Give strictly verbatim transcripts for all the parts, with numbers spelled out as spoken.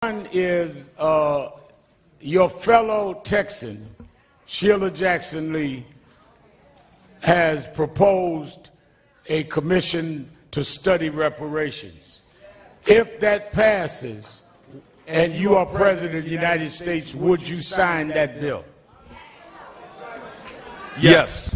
One is uh, your fellow Texan, Sheila Jackson Lee, has proposed a commission to study reparations. If that passes and you are President of the United States, would you sign that bill? Yes.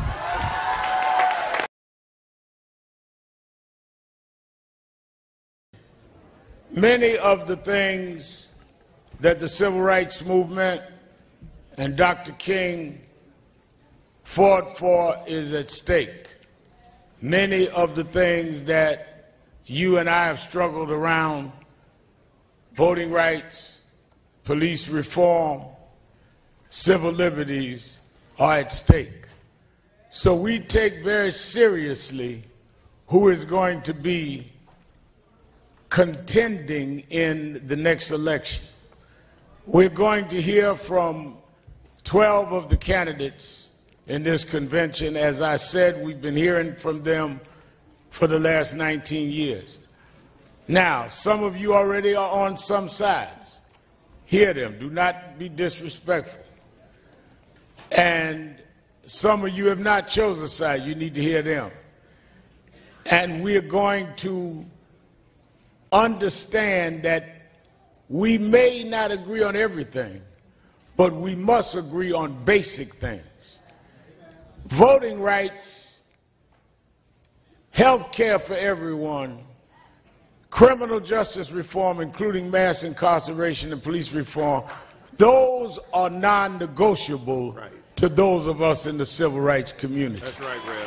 Many of the things that the Civil Rights Movement and Doctor King fought for is at stake. Many of the things that you and I have struggled around, voting rights, police reform, civil liberties, are at stake. So we take very seriously who is going to be contending in the next election. We're going to hear from twelve of the candidates in this convention. As I said, we've been hearing from them for the last nineteen years. Now, some of you already are on some sides. Hear them. Do not be disrespectful. And some of you have not chosen a side. You need to hear them. And we're going to understand that we may not agree on everything, but we must agree on basic things. Voting rights, health care for everyone, criminal justice reform, including mass incarceration and police reform, those are non-negotiable right. to those of us in the civil rights community. That's right, Rev.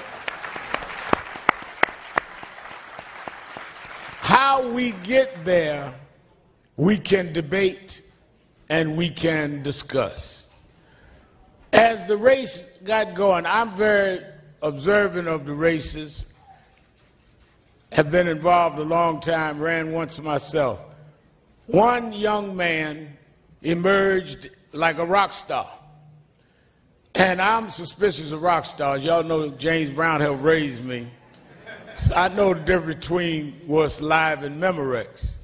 How we get there, we can debate and we can discuss. As the race got going, I'm very observant of the races, have been involved a long time, ran once myself. One young man emerged like a rock star. And I'm suspicious of rock stars. Y'all know James Brown helped raise me. So I know the difference between what's live and Memorex.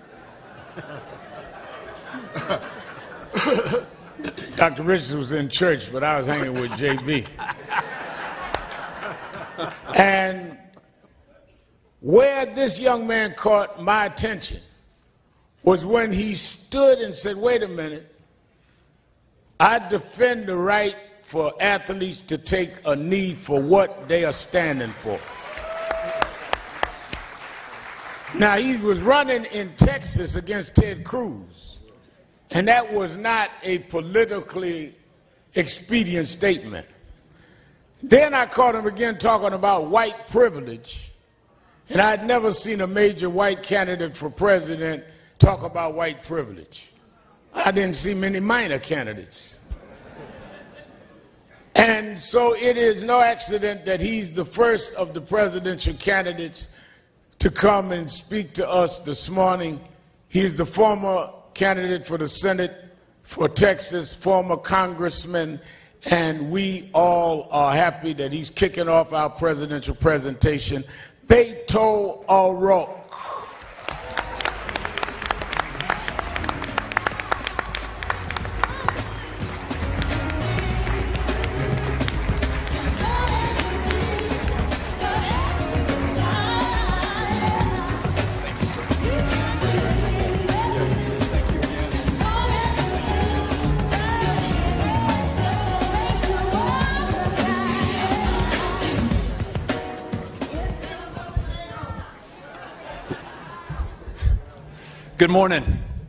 Doctor Richards was in church, but I was hanging with J B. And where this young man caught my attention was when he stood and said, wait a minute, I defend the right for athletes to take a knee for what they are standing for. Now, he was running in Texas against Ted Cruz, and that was not a politically expedient statement. Then I caught him again talking about white privilege, and I'd never seen a major white candidate for president talk about white privilege. I didn't see many minor candidates. And so it is no accident that he's the first of the presidential candidates to come and speak to us this morning. He's the former candidate for the Senate for Texas, former congressman, and we all are happy that he's kicking off our presidential presentation. Beto O'Rourke. Good morning.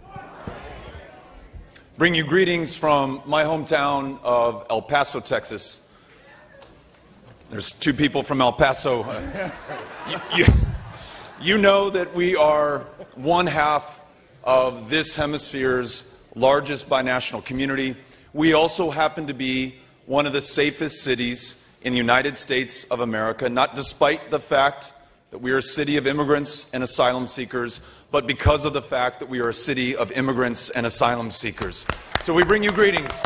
Bring you greetings from my hometown of El Paso, Texas. There's two people from El Paso. you, you, you know that we are one half of this hemisphere's largest binational community. We also happen to be one of the safest cities in the United States of America, not despite the fact that we are a city of immigrants and asylum seekers, but because of the fact that we are a city of immigrants and asylum seekers. So we bring you greetings.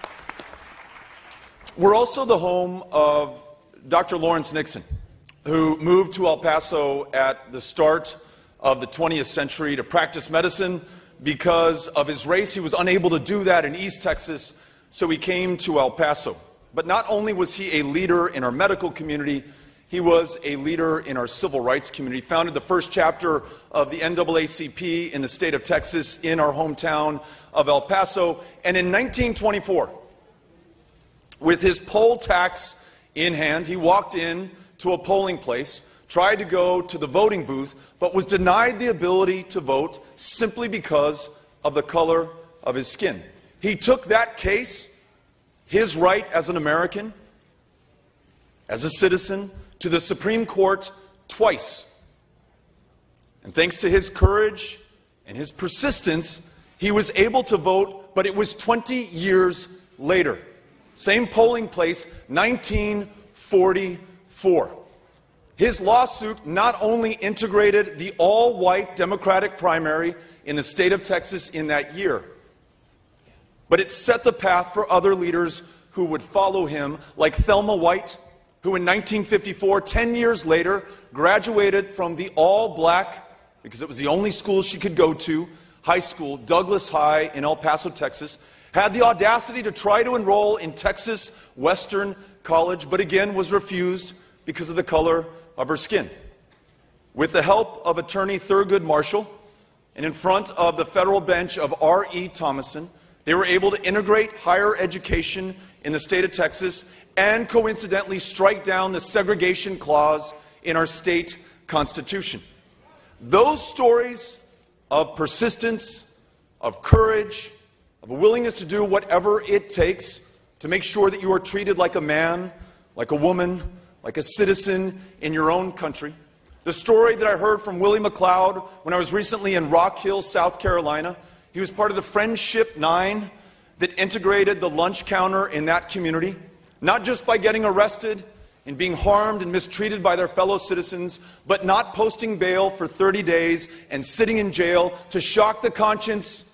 We're also the home of Doctor Lawrence Nixon, who moved to El Paso at the start of the twentieth century to practice medicine, because of his race. He was unable to do that in East Texas, so he came to El Paso. But not only was he a leader in our medical community, he was a leader in our civil rights community. He founded the first chapter of the N double A C P in the state of Texas in our hometown of El Paso. And in nineteen twenty-four, with his poll tax in hand, he walked in to a polling place, tried to go to the voting booth, but was denied the ability to vote simply because of the color of his skin. He took that case, his right as an American, as a citizen, to the Supreme Court twice. And thanks to his courage and his persistence, he was able to vote, but it was twenty years later. Same polling place, nineteen forty-four. His lawsuit not only integrated the all-white Democratic primary in the state of Texas in that year, but it set the path for other leaders who would follow him, like Thelma White, who in nineteen fifty-four, ten years later, graduated from the all-black, because it was the only school she could go to, high school, Douglas High in El Paso, Texas, had the audacity to try to enroll in Texas Western College, but again was refused because of the color of her skin. With the help of attorney Thurgood Marshall, and in front of the federal bench of R E Thomason, they were able to integrate higher education in the state of Texas and coincidentally strike down the segregation clause in our state constitution. Those stories of persistence, of courage, of a willingness to do whatever it takes to make sure that you are treated like a man, like a woman, like a citizen in your own country. The story that I heard from Willie McLeod when I was recently in Rock Hill, South Carolina. He was part of the Friendship Nine that integrated the lunch counter in that community, not just by getting arrested and being harmed and mistreated by their fellow citizens, but not posting bail for thirty days and sitting in jail to shock the conscience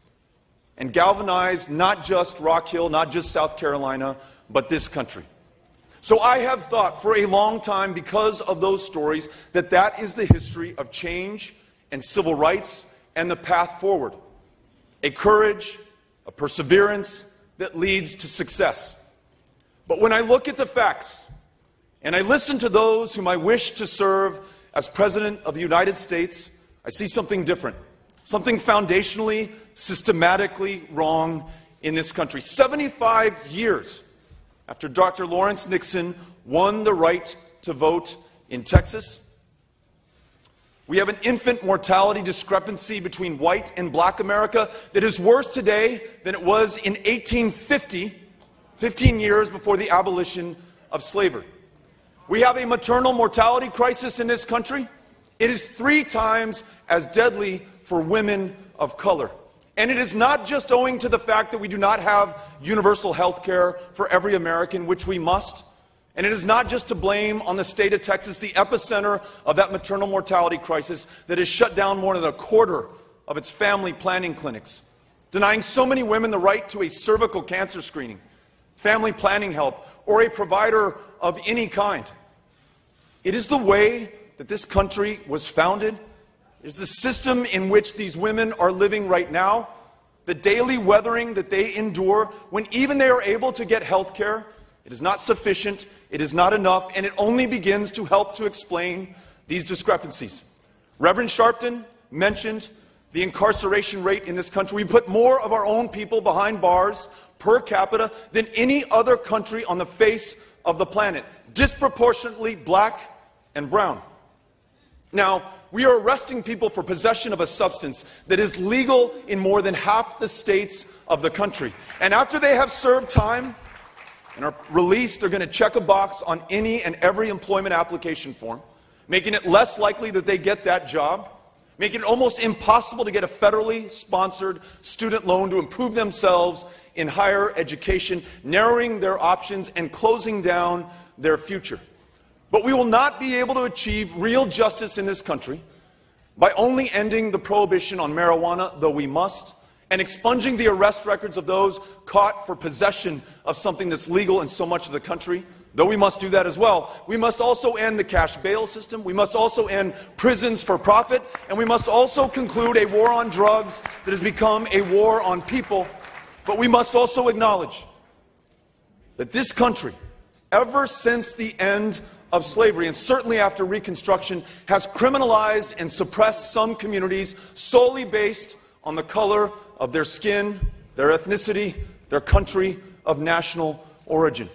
and galvanize not just Rock Hill, not just South Carolina, but this country. So I have thought for a long time, because of those stories, that that is the history of change and civil rights and the path forward. A courage, a perseverance that leads to success. But when I look at the facts, and I listen to those whom I wish to serve as President of the United States, I see something different. Something foundationally, systematically wrong in this country. seventy-five years after Doctor Lawrence Nixon won the right to vote in Texas, we have an infant mortality discrepancy between white and black America that is worse today than it was in eighteen fifty, fifteen years before the abolition of slavery. We have a maternal mortality crisis in this country. It is three times as deadly for women of color. And it is not just owing to the fact that we do not have universal health care for every American, which we must. And it is not just to blame on the state of Texas, the epicenter of that maternal mortality crisis that has shut down more than a quarter of its family planning clinics, denying so many women the right to a cervical cancer screening, family planning help, or a provider of any kind. It is the way that this country was founded. It is the system in which these women are living right now, the daily weathering that they endure when even they are able to get health care. It is not sufficient, it is not enough, and it only begins to help to explain these discrepancies. Rev Sharpton mentioned the incarceration rate in this country. We put more of our own people behind bars per capita than any other country on the face of the planet, disproportionately black and brown. Now, we are arresting people for possession of a substance that is legal in more than half the states of the country. And after they have served time and are released, they're going to check a box on any and every employment application form, making it less likely that they get that job, making it almost impossible to get a federally sponsored student loan to improve themselves in higher education, narrowing their options and closing down their future. But we will not be able to achieve real justice in this country by only ending the prohibition on marijuana, though we must, and expunging the arrest records of those caught for possession of something that's legal in so much of the country, Though we must do that as well, we must also end the cash bail system, we must also end prisons for profit, and we must also conclude a war on drugs that has become a war on people. But we must also acknowledge that this country, ever since the end of slavery, and certainly after Reconstruction, has criminalized and suppressed some communities solely based on the color of their skin, their ethnicity, their country of national origin.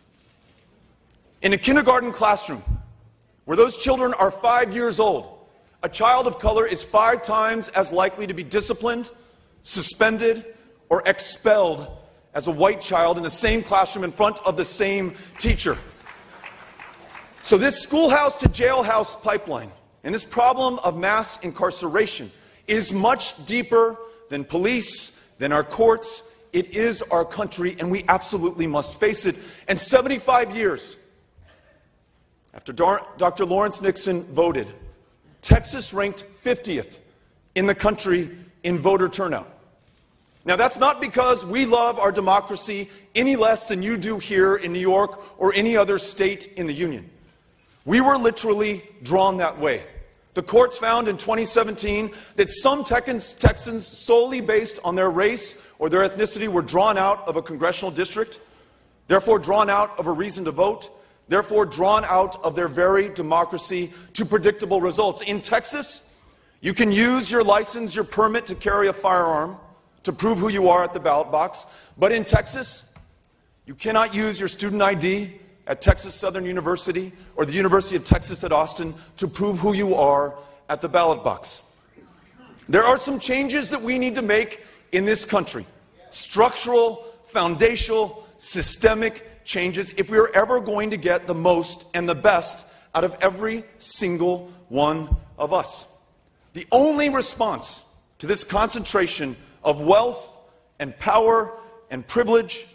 In a kindergarten classroom, where those children are five years old, a child of color is five times as likely to be disciplined, suspended, or expelled as a white child in the same classroom in front of the same teacher. So this schoolhouse to jailhouse pipeline and this problem of mass incarceration is much deeper than police, than our courts. It is our country, and we absolutely must face it. And seventy-five years after Doctor Lawrence Nixon voted, Texas ranked fiftieth in the country in voter turnout. Now, that's not because we love our democracy any less than you do here in New York or any other state in the Union. We were literally drawn that way. The courts found in twenty seventeen that some Texans, solely based on their race or their ethnicity, were drawn out of a congressional district, therefore drawn out of a reason to vote, therefore drawn out of their very democracy to predictable results. In Texas, you can use your license, your permit to carry a firearm to prove who you are at the ballot box. But in Texas, you cannot use your student I D at Texas Southern University or the University of Texas at Austin to prove who you are at the ballot box. There are some changes that we need to make in this country. Structural, foundational, systemic changes if we are ever going to get the most and the best out of every single one of us. The only response to this concentration of wealth and power and privilege,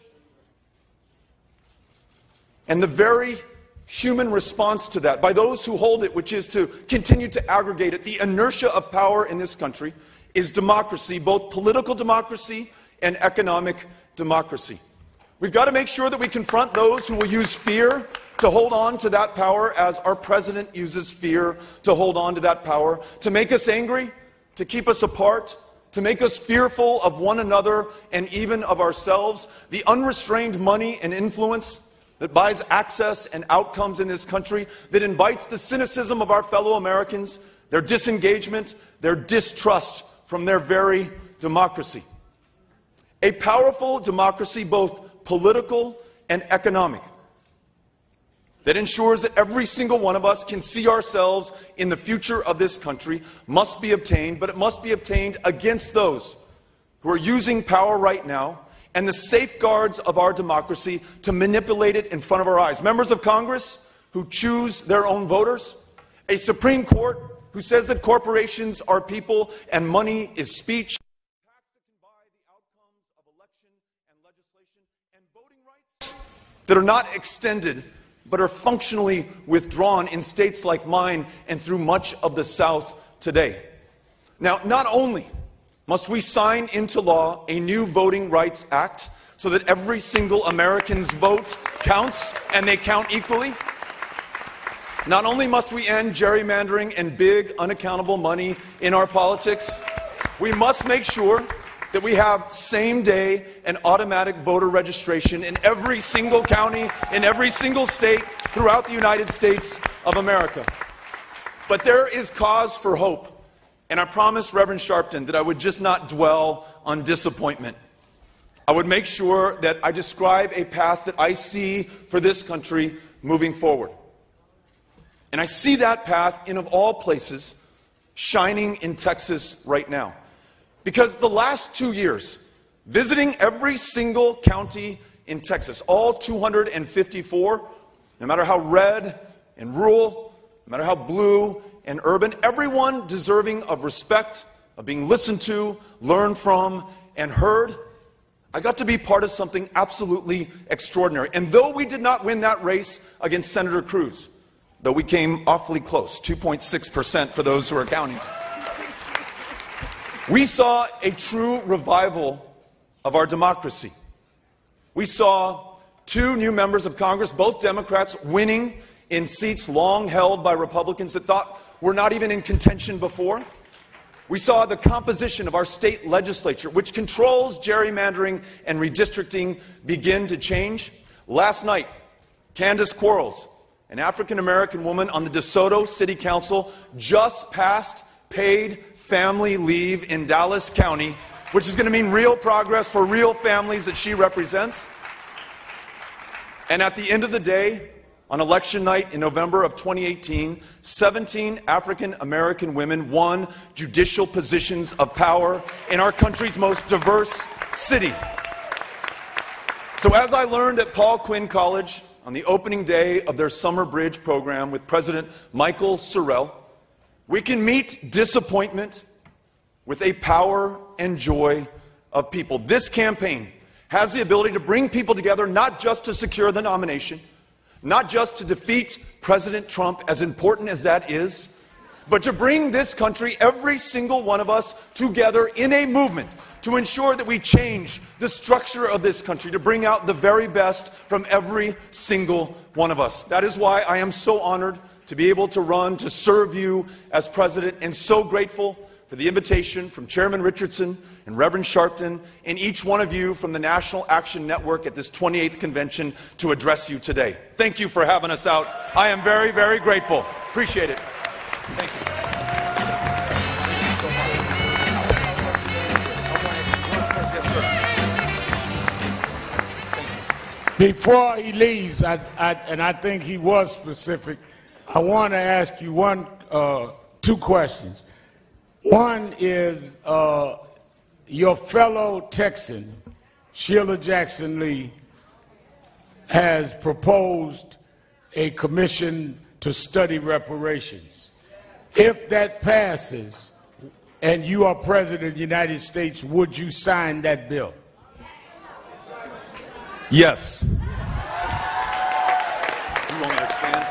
and the very human response to that by those who hold it, which is to continue to aggregate it, the inertia of power in this country, is democracy, both political democracy and economic democracy. We've got to make sure that we confront those who will use fear to hold on to that power, as our president uses fear to hold on to that power, to make us angry, to keep us apart, to make us fearful of one another and even of ourselves. The unrestrained money and influence that buys access and outcomes in this country, that invites the cynicism of our fellow Americans, their disengagement, their distrust from their very democracy. A powerful democracy, both political and economic, that ensures that every single one of us can see ourselves in the future of this country, must be obtained, but it must be obtained against those who are using power right now and the safeguards of our democracy to manipulate it in front of our eyes. Members of Congress who choose their own voters, a Supreme Court who says that corporations are people and money is speech, that are not extended but are functionally withdrawn in states like mine and through much of the South today. Now, not only must we sign into law a new Voting Rights Act so that every single American's vote counts and they count equally, not only must we end gerrymandering and big unaccountable money in our politics, we must make sure that we have same-day and automatic voter registration in every single county, in every single state throughout the United States of America. But there is cause for hope, and I promised Rev Sharpton that I would just not dwell on disappointment. I would make sure that I describe a path that I see for this country moving forward. And I see that path in, of all places, shining in Texas right now. Because the last two years, visiting every single county in Texas, all two hundred fifty-four, no matter how red and rural, no matter how blue and urban, everyone deserving of respect, of being listened to, learned from, and heard, I got to be part of something absolutely extraordinary. And though we did not win that race against Senator Cruz, though we came awfully close, two point six percent for those who are counting, we saw a true revival of our democracy. We saw two new members of Congress, both Democrats, winning in seats long held by Republicans that thought were not even in contention before. We saw the composition of our state legislature, which controls gerrymandering and redistricting, begin to change. Last night, Candace Quarles, an African-American woman on the DeSoto City Council, just passed paid family leave in Dallas County, which is going to mean real progress for real families that she represents. And at the end of the day, on election night in November of twenty eighteen, seventeen African-American women won judicial positions of power in our country's most diverse city. So as I learned at Paul Quinn College on the opening day of their Summer Bridge program with President Michael Sorrell, we can meet disappointment with a power and joy of people. This campaign has the ability to bring people together, not just to secure the nomination, not just to defeat President Trump, as important as that is, but to bring this country, every single one of us, together in a movement to ensure that we change the structure of this country, to bring out the very best from every single one of us. That is why I am so honored to be able to run to serve you as president, and so grateful for the invitation from Chairman Richardson and Reverend Sharpton and each one of you from the National Action Network at this twenty-eighth convention to address you today. Thank you for having us out. I am very, very grateful. Appreciate it. Thank you. Before he leaves, I, I, and I think he was specific, I want to ask you one, uh, two questions. One is uh, your fellow Texan, Sheila Jackson Lee, has proposed a commission to study reparations. If that passes and you are president of the United States, would you sign that bill? Yes. You want me to expand?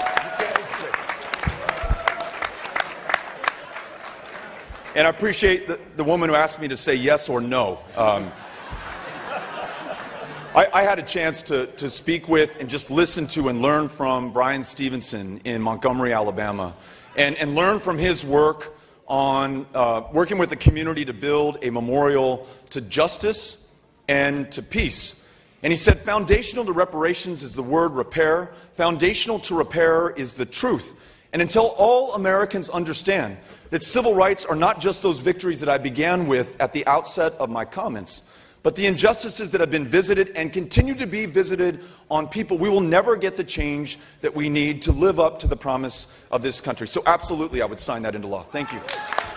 And I appreciate the, the woman who asked me to say yes or no. Um, I, I had a chance to, to speak with and just listen to and learn from Brian Stevenson in Montgomery, Alabama, and, and learn from his work on uh, working with the community to build a memorial to justice and to peace. And he said, foundational to reparations is the word repair. Foundational to repair is the truth. And until all Americans understand that civil rights are not just those victories that I began with at the outset of my comments, but the injustices that have been visited and continue to be visited on people, we will never get the change that we need to live up to the promise of this country. So absolutely, I would sign that into law. Thank you.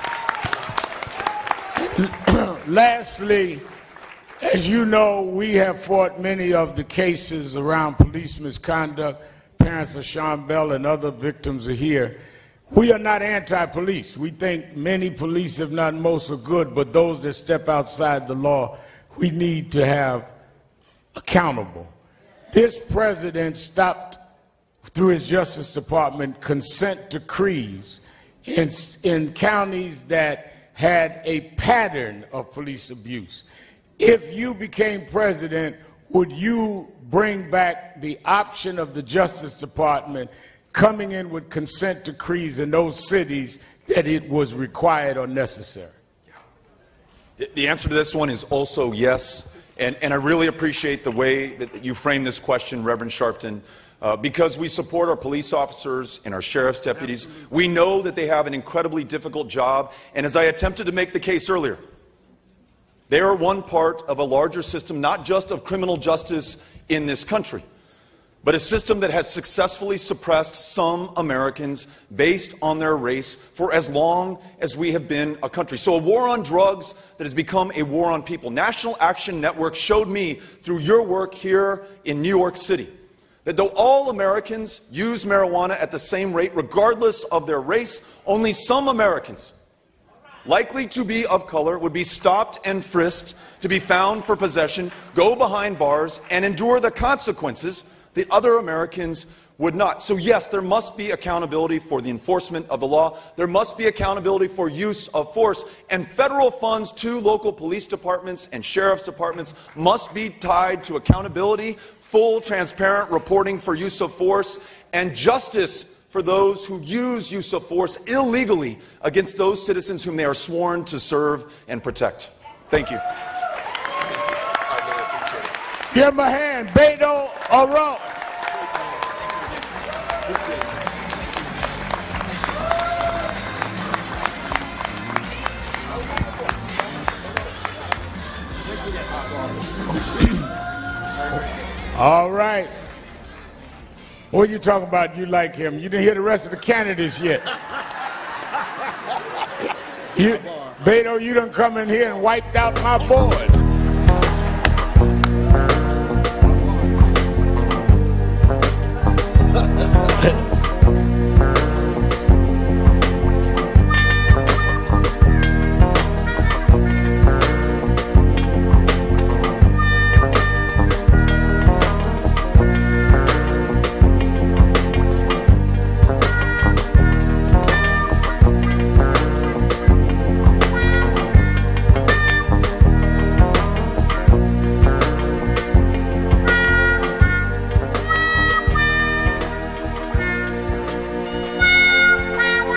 Lastly, as you know, we have fought many of the cases around police misconduct. Parents of Sean Bell and other victims are here. We are not anti-police. We think many police, if not most, are good, but those that step outside the law, we need to have accountable. This president stopped, through his Justice Department, consent decrees in, in counties that had a pattern of police abuse. If you became president, would you bring back the option of the Justice Department coming in with consent decrees in those cities that it was required or necessary? The answer to this one is also yes, and, and I really appreciate the way that you framed this question, Reverend Sharpton, uh, because we support our police officers and our sheriff's deputies. Absolutely. We know that they have an incredibly difficult job, and as I attempted to make the case earlier, they are one part of a larger system, not just of criminal justice in this country, but a system that has successfully suppressed some Americans based on their race for as long as we have been a country. So a war on drugs that has become a war on people. National Action Network showed me through your work here in New York City that though all Americans use marijuana at the same rate, regardless of their race, only some Americans likely to be of color would be stopped and frisked to be found for possession, go behind bars, and endure the consequences that other Americans would not. So yes, there must be accountability for the enforcement of the law. There must be accountability for use of force. And federal funds to local police departments and sheriff's departments must be tied to accountability, full, transparent reporting for use of force, and justice for those who use use of force illegally against those citizens whom they are sworn to serve and protect. Thank you. Give him a hand. Beto O'Rourke. All right. What are you talking about? You like him? You didn't hear the rest of the candidates yet. You, Beto, you done come in here and wiped out my board.